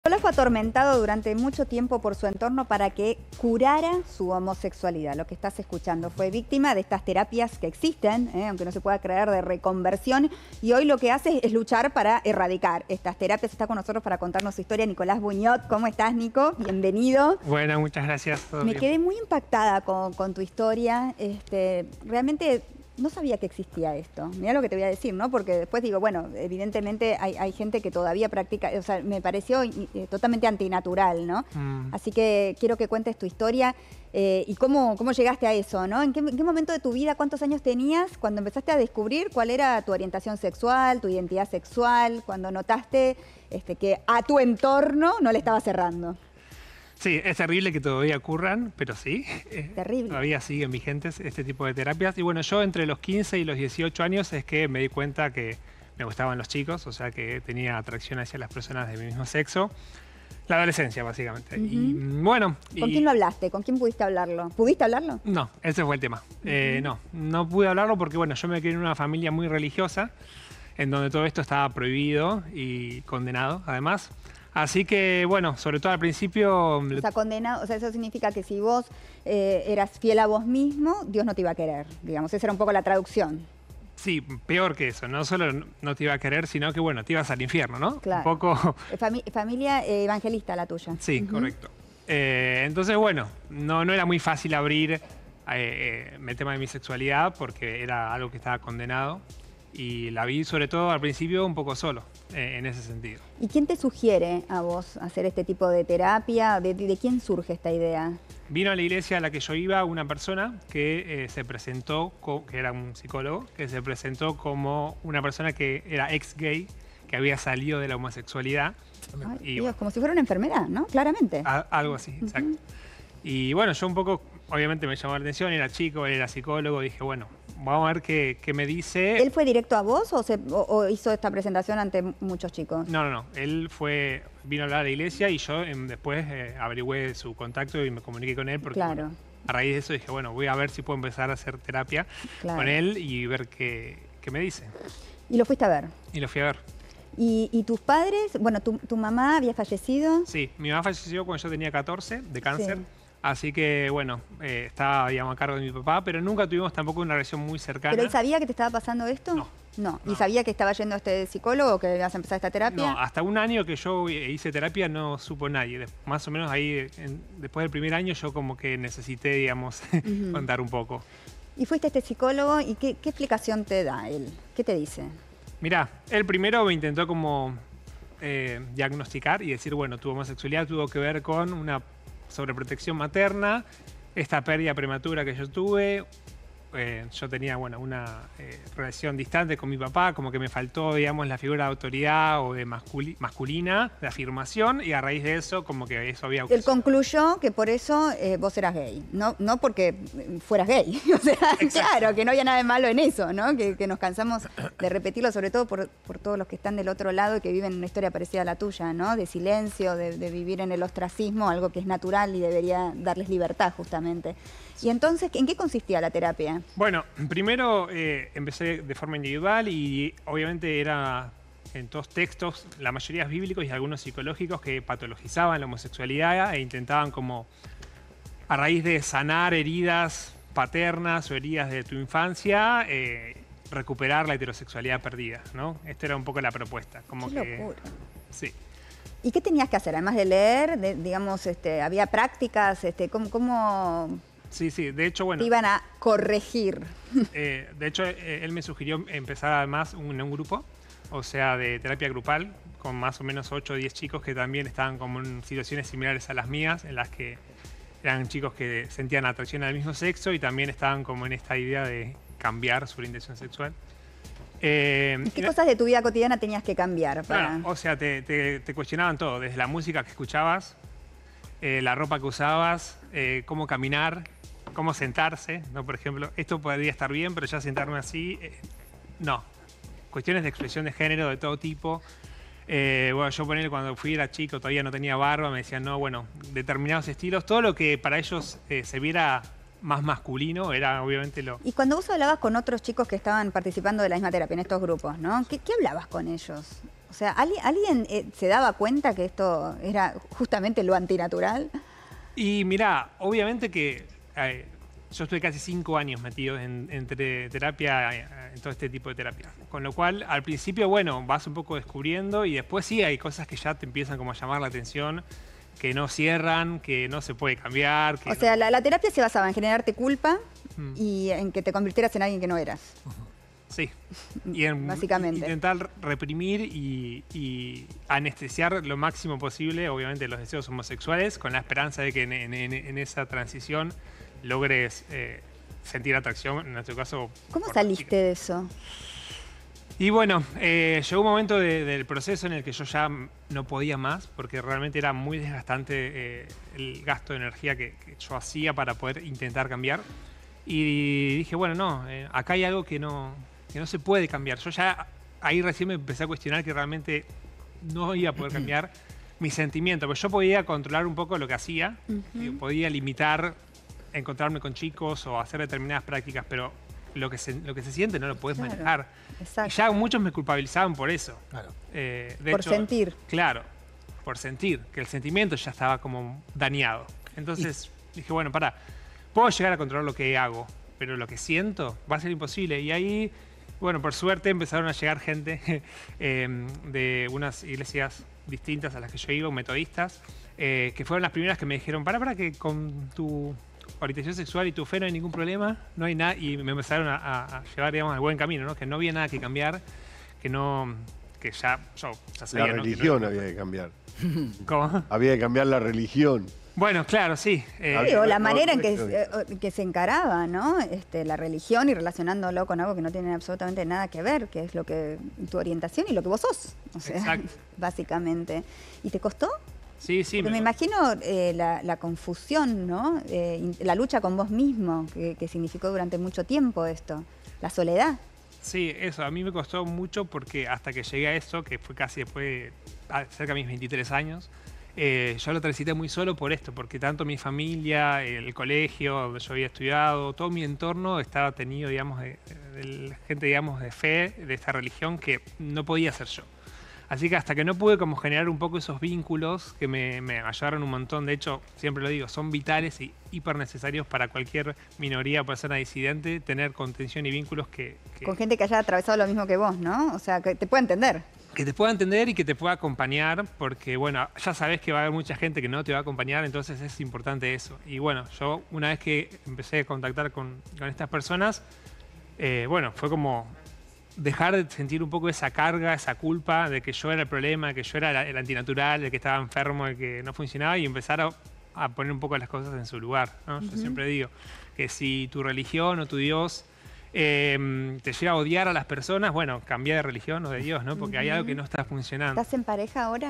Nicolás fue atormentado durante mucho tiempo por su entorno para que curara su homosexualidad. Lo que estás escuchando, fue víctima de estas terapias que existen, aunque no se pueda creer, de reconversión, y hoy lo que hace es luchar para erradicar estas terapias. Está con nosotros para contarnos su historia Nicolás Buñot. ¿Cómo estás, Nico? Bienvenido. Bueno, muchas gracias. Me quedé muy impactada con tu historia. Realmente no sabía que existía esto. Mirá lo que te voy a decir, ¿no? Porque después digo, bueno, evidentemente hay gente que todavía practica, o sea, me pareció totalmente antinatural, ¿no? Así que quiero que cuentes tu historia y cómo llegaste a eso, ¿no? ¿En qué momento de tu vida, cuántos años tenías cuando empezaste a descubrir cuál era tu orientación sexual, tu identidad sexual, cuando notaste que a tu entorno no le estaba cerrando? Sí, es terrible que todavía ocurran, pero sí. Terrible. Todavía siguen vigentes este tipo de terapias. Y bueno, yo entre los 15 y los 18 años es que me di cuenta que me gustaban los chicos, o sea que tenía atracción hacia las personas de mi mismo sexo. La adolescencia, básicamente. Y bueno... ¿Con quién lo hablaste? ¿Con quién pudiste hablarlo? ¿Pudiste hablarlo? No, ese fue el tema. No pude hablarlo porque bueno, yo me crié en una familia muy religiosa, en donde todo esto estaba prohibido y condenado, además. Así que, bueno, sobre todo al principio... O sea, condenado, o sea, eso significa que si vos eras fiel a vos mismo, Dios no te iba a querer, digamos. Esa era un poco la traducción. Sí, peor que eso. No solo no te iba a querer, sino que, bueno, te ibas al infierno, ¿no? Claro. Un poco... Familia evangelista la tuya. Sí, correcto. Entonces, bueno, no era muy fácil abrir el tema de mi sexualidad porque era algo que estaba condenado. Y la vi, sobre todo al principio, un poco solo, en ese sentido. ¿Y quién te sugiere a vos hacer este tipo de terapia? ¿De quién surge esta idea? Vino a la iglesia a la que yo iba una persona que se presentó, que era un psicólogo, que se presentó como una persona que era ex-gay, que había salido de la homosexualidad. Ay, y, Dios, bueno, como si fuera una enfermedad, ¿no? Claramente. Algo así, exacto. Y bueno, yo un poco, obviamente me llamó la atención, era chico, él era psicólogo, dije, bueno, vamos a ver qué me dice. ¿Él fue directo a vos o hizo esta presentación ante muchos chicos? No. Él vino a hablar a la iglesia y yo después averigüé su contacto y me comuniqué con él porque Claro. A raíz de eso dije, bueno, voy a ver si puedo empezar a hacer terapia con él y ver qué me dice. ¿Y lo fuiste a ver? Y lo fui a ver. ¿Y tus padres? Bueno, ¿tu mamá había fallecido? Sí, mi mamá falleció cuando yo tenía 14 de cáncer. Sí. Así que, bueno, estaba, digamos, a cargo de mi papá, pero nunca tuvimos tampoco una relación muy cercana. ¿Pero él sabía que te estaba pasando esto? No. ¿Y sabía que estaba yendo a este psicólogo, que ibas a empezar esta terapia? No, hasta un año que yo hice terapia no supo nadie. Más o menos ahí, después del primer año, yo como que necesité, digamos, contar un poco. ¿Y fuiste a este psicólogo y qué explicación te da él? ¿Qué te dice? Mirá, él primero me intentó como diagnosticar y decir, bueno, tu homosexualidad tuvo que ver con una sobreprotección materna, esta pérdida prematura que yo tuve. Yo tenía, bueno, una relación distante con mi papá, como que me faltó, digamos, la figura de autoridad o de masculina, de afirmación, y a raíz de eso, como que eso había... Él concluyó que por eso vos eras gay, no porque fueras gay. O sea, claro, que no había nada de malo en eso, ¿no? Que nos cansamos de repetirlo, sobre todo por todos los que están del otro lado y que viven una historia parecida a la tuya, ¿no? De silencio, de vivir en el ostracismo, algo que es natural y debería darles libertad, justamente. Y entonces, ¿en qué consistía la terapia? Bueno, primero empecé de forma individual y obviamente era en todos textos, la mayoría bíblicos y algunos psicológicos que patologizaban la homosexualidad e intentaban como a raíz de sanar heridas paternas o heridas de tu infancia, recuperar la heterosexualidad perdida, ¿no? Esta era un poco la propuesta. Como ¡Qué locura! Sí. ¿Y qué tenías que hacer? Además de leer, digamos, había prácticas, ¿cómo Sí, de hecho, bueno... te iban a corregir? De hecho, él me sugirió empezar además un grupo, o sea, de terapia grupal, con más o menos 8 o 10 chicos que también estaban como en situaciones similares a las mías, en las que eran chicos que sentían atracción al mismo sexo y también estaban como en esta idea de cambiar su orientación sexual. ¿Y qué cosas de tu vida cotidiana tenías que cambiar? Bueno, o sea, te cuestionaban todo, desde la música que escuchabas, la ropa que usabas, cómo caminar, cómo sentarse, ¿no? Por ejemplo, esto podría estar bien, pero ya sentarme así, no. Cuestiones de expresión de género de todo tipo. Bueno, yo cuando era chico, todavía no tenía barba, me decían, no, bueno, determinados estilos, todo lo que para ellos se viera más masculino era obviamente lo... Y cuando vos hablabas con otros chicos que estaban participando de la misma terapia en estos grupos, ¿no? ¿Qué hablabas con ellos? O sea, ¿alguien se daba cuenta que esto era justamente lo antinatural? Y mirá, obviamente que yo estuve casi 5 años metido entre terapia, en todo este tipo de terapia. Con lo cual, al principio, bueno, vas un poco descubriendo y después sí hay cosas que ya te empiezan como a llamar la atención, que no cierran, que no se puede cambiar. O sea, la terapia se basaba en generarte culpa Mm. y en que te convirtieras en alguien que no eras. Sí, y en Básicamente. intentar reprimir y anestesiar lo máximo posible, obviamente, los deseos homosexuales, con la esperanza de que en esa transición logres sentir atracción, en nuestro caso. ¿Cómo por saliste las chicas. de eso? Y bueno, llegó un momento del proceso en el que yo ya no podía más, porque realmente era muy desgastante el gasto de energía que yo hacía para poder intentar cambiar. Y dije, bueno, no, acá hay algo que no se puede cambiar. Yo ya ahí recién me empecé a cuestionar que realmente no iba a poder cambiar mis sentimientos, porque yo podía controlar un poco lo que hacía, podía limitar, encontrarme con chicos o hacer determinadas prácticas, pero lo que se siente no lo puedes Claro, manejar. exacto. Y ya muchos me culpabilizaban por eso. Claro. Por sentir. Claro, por sentir, que el sentimiento ya estaba como dañado. Entonces dije, bueno, pará, puedo llegar a controlar lo que hago, pero lo que siento va a ser imposible. Y ahí, bueno, por suerte empezaron a llegar gente de unas iglesias distintas a las que yo iba, metodistas, que fueron las primeras que me dijeron, para que con tu orientación sexual y tu fe no hay ningún problema, no hay nada, y me empezaron a llevar, digamos, al buen camino, ¿no? Que no había nada que cambiar, que ya yo ya sabía, La ¿no? religión había que cambiar. ¿Cómo? Había que cambiar la religión. Bueno, claro, sí. Sí, o la no, manera en no, que se encaraba, ¿no? La religión y relacionándolo con algo que no tiene absolutamente nada que ver, que es lo que tu orientación y lo que vos sos. O sea, Exacto. básicamente. ¿Y te costó? Sí, sí. Porque me imagino la confusión, ¿no? La lucha con vos mismo, que significó durante mucho tiempo esto. La soledad. Sí, eso, a mí me costó mucho porque hasta que llegué a eso, que fue casi después, cerca de mis 23 años, yo lo transité muy solo por esto, porque tanto mi familia, el colegio donde yo había estudiado, todo mi entorno estaba tenido, digamos, de gente, digamos, de fe, de esta religión, que no podía ser yo. Así que hasta que no pude como generar un poco esos vínculos que me ayudaron un montón, de hecho, siempre lo digo, son vitales y hiper necesarios para cualquier minoría o persona disidente, tener contención y vínculos Con gente que haya atravesado lo mismo que vos, ¿no? O sea, que te pueda entender. que te pueda entender y que te pueda acompañar, porque bueno, ya sabes que va a haber mucha gente que no te va a acompañar, entonces es importante eso. Y bueno, yo una vez que empecé a contactar con estas personas, bueno, fue como dejar de sentir un poco esa carga, esa culpa de que yo era el problema, de que yo era el antinatural, el que estaba enfermo, el que no funcionaba, y empezar a poner un poco las cosas en su lugar, ¿no? Yo siempre digo que si tu religión o tu Dios te lleva a odiar a las personas, bueno, cambia de religión o de Dios, ¿no? Porque hay algo que no está funcionando. ¿Estás en pareja ahora?